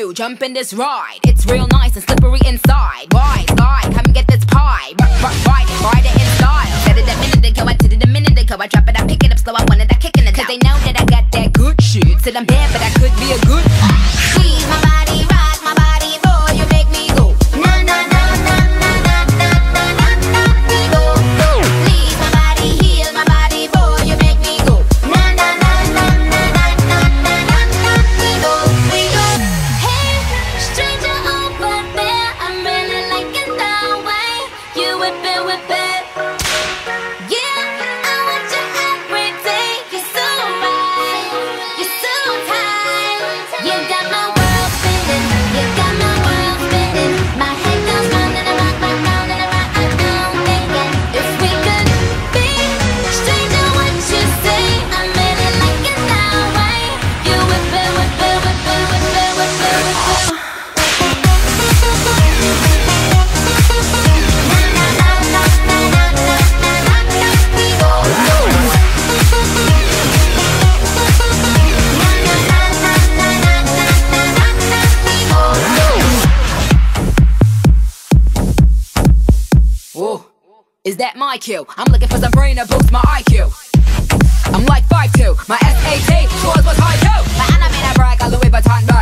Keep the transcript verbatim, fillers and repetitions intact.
you, jump in this ride. It's real nice and slippery inside. Why, guy, come get this pie. Ride it, ride it in style. Said it a minute ago, I did it a minute ago. I drop it, I pick it up slow, I wanted that kick in it. Cause they know that I got that good shit. Said I'm bad, but I could be a good. Squeeze my body, rock my body, boy, you make me go. Na na na na na na na na na na me go. Please my body, heal my body, boy, you make me go. Na na na na na na na na na na me go. We go. Hey, stranger over there, I'm really liking that way. You whip it, whip it. Yeah, I want you every day. You're so right, you're so tight. You got my world spinning, you got my world spinning. My head goes round and around, round, round and around. I don't think it. If we could be stranger, what you say? I'm really liking that way. You whip it, whip it, whip it, whip it, whip it, whip it. Ooh, is that my cue? I'm looking for some brain to boost my I Q. I'm like five two, my S A T scores was high too. My anime brag, I Louis Vuitton.